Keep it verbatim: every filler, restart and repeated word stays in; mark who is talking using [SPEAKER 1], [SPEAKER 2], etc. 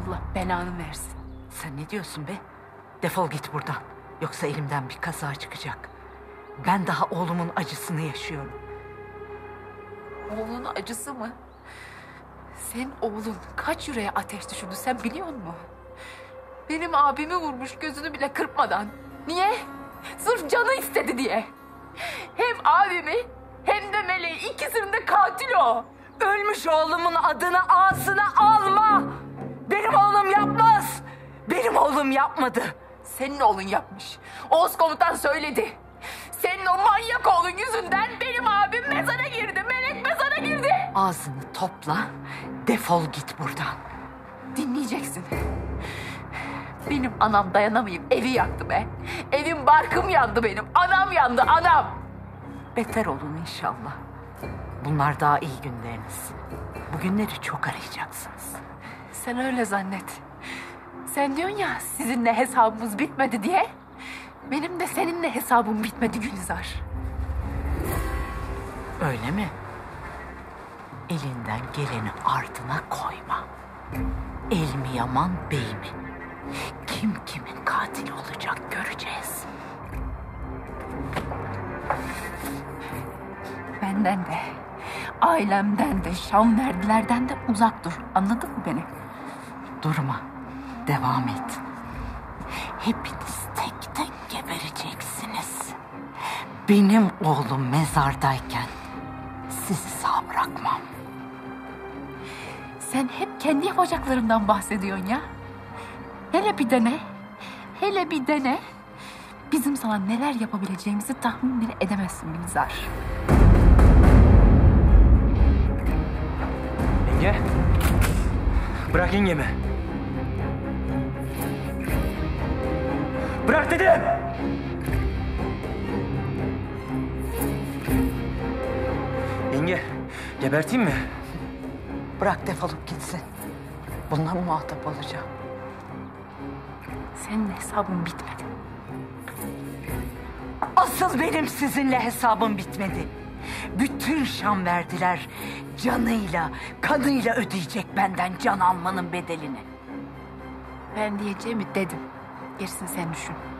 [SPEAKER 1] Allah belanı versin.
[SPEAKER 2] Sen ne diyorsun be? Defol git buradan. Yoksa elimden bir kaza çıkacak. Ben daha oğlumun acısını yaşıyorum.
[SPEAKER 1] Oğlunun acısı mı? Senin oğlun kaç yüreğe ateş düşürdü sen biliyor musun? Benim abimi vurmuş gözünü bile kırpmadan. Niye? Sırf canı istedi diye. Hem abimi hem de Meleği, ikisinin de katil o.
[SPEAKER 2] Ölmüş oğlumun adını ağzına alma! Benim oğlum yapmaz! Benim oğlum yapmadı.
[SPEAKER 1] Senin oğlun yapmış. Oğuz komutan söyledi. Senin o manyak oğlun yüzünden benim abim mezara girdi. Melek mezara girdi.
[SPEAKER 2] Ağzını topla, defol git buradan.
[SPEAKER 1] Dinleyeceksin. Benim anam dayanamayıp evi yaktı be. Evim barkım yandı benim. Anam yandı anam.
[SPEAKER 2] Beter olun inşallah. Bunlar daha iyi günleriniz. Bugünleri çok arayacaksınız.
[SPEAKER 1] Sen öyle zannet. Sen diyorsun ya sizinle hesabımız bitmedi diye. Benim de seninle hesabım bitmedi Gülizar.
[SPEAKER 2] Öyle mi? Elinden geleni ardına koyma. El mi yaman bey mi? Kim kimin katili olacak göreceğiz.
[SPEAKER 1] Benden de, ailemden de, Şamverdilerden de uzak dur. Anladın mı beni?
[SPEAKER 2] Durma. Devam et. Hepiniz tek tek gebereceksiniz. Benim oğlum mezardayken sizi sağ bırakmam.
[SPEAKER 1] Sen hep kendi yapacaklarından bahsediyorsun ya. Hele bir dene. Hele bir dene. Bizim sana neler yapabileceğimizi tahmin bile edemezsin Gülizar.
[SPEAKER 3] Yenge. Bırak yengemi. Bırak dedim. Yenge, geberteyim mi?
[SPEAKER 2] Bırak defolup gitsin. Bununla muhatap olacağım.
[SPEAKER 1] Senin hesabın bitmedi.
[SPEAKER 2] Asıl benim sizinle hesabım bitmedi. Bütün Şamverdiler canıyla, kanıyla ödeyecek benden can almanın bedelini.
[SPEAKER 1] Ben diyeceğimi dedim. Gerisini sen düşün.